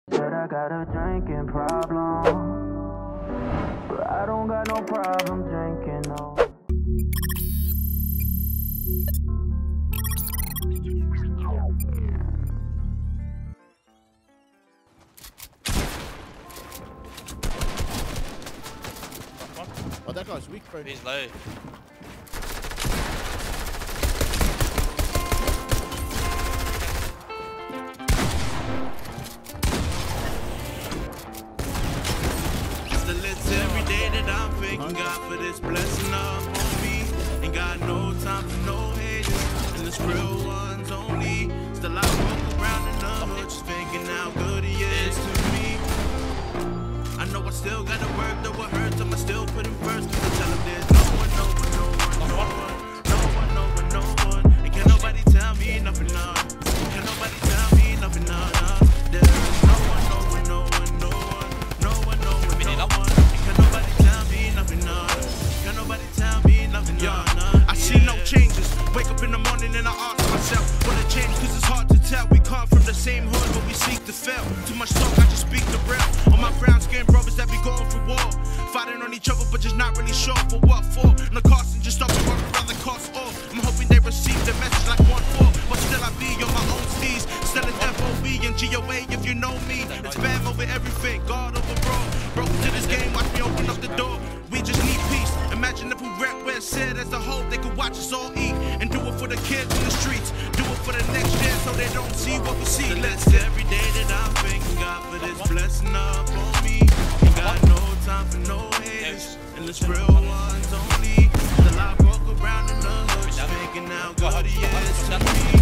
Said I got a drinking problem, but I don't got no problem drinking, no. Oh, that guy's weak, bro. He's low. Every day that I'm thanking God for this blessing up on me. Ain't got no time for no haters, and it's real ones only. Still I walk around in the hood just thinking how good he is to me. I know I still gotta work, though it hurts, I'ma still put him first. Cause I tell him there's no one, no one, no one, no one, no one, no one, no one. And can nobody tell me nothing, none. Can nobody tell me nothing, none. There's no one, no one, no one, no one, no one, no one, no one. Can nobody tell me nothing, none. Can nobody tell me nothing, none. I see no changes. Wake up in the morning and I ask myself, wanna change? Cause it's hard to tell. We come from the same hood, but we seek to fail. Too much talk, I just speak the real. On my brown skin brothers that be going for war, fighting on each other, but just not really sure for what for. On the cost and just stop the work around the cost off. I'm hoping they receive the message like 1-4, but still I be on my own steez. Still it's FOB and GOA if you know me. It's fam over everything, God over bro. Broke to this game, watch me open up the door. We just need peace. Imagine if we rap where it said as a whole, they could watch us all eat and do it for the kids in the streets. Do it for the next gen so they don't see what we see. Let's every day that I'm thanking God for this blessing up on me. Ain't got no time for no haters, and it's real ones only. Still I walk around in the hood just thinking how good he is to me.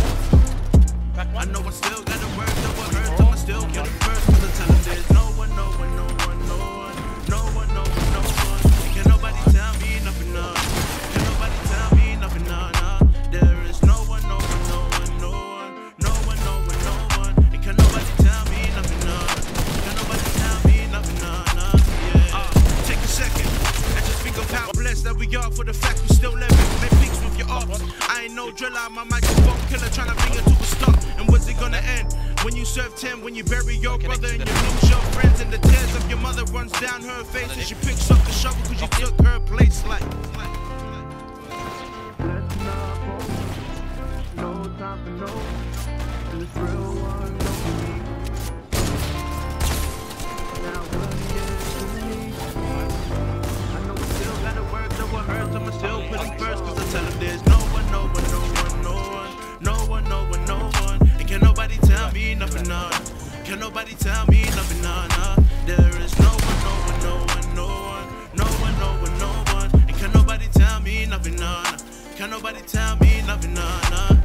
I know I still gotta work, though it hurts, I'ma still kill him first. Cause I tell him there's no one, no one, no one, no one, no one, no one, no one. And can nobody tell me nothing, none. Can nobody tell me nothing, none. There is no one, no one, no one, no one, no one, no one, no one. And can nobody tell me nothing, none. Can nobody tell me nothing, none. Yeah. Take a second and just think of how blessed that we are for the fact we still living. Make peace with your ops. I ain't no driller, I'm a microphone killer trying to bring it to a stop. And when's it gonna end? When you serve 10, when you bury your brother and you lose your friends, and the tears of your mother runs down her face and she picks up the shovel cause you took her place like. No time for no, and it's real one, no me. Now what is to me? I know we still gotta work, though it hurts, I'ma still put him first. Cause I tell him there's no one, no one, no one, no one, no one, no one, no one. And can nobody tell me nothing, none. Can nobody tell me nothing, none. There is no one, no one, no one, no one, no one, no one, no one. And can nobody tell me nothing, none. Can nobody tell me nothing, none.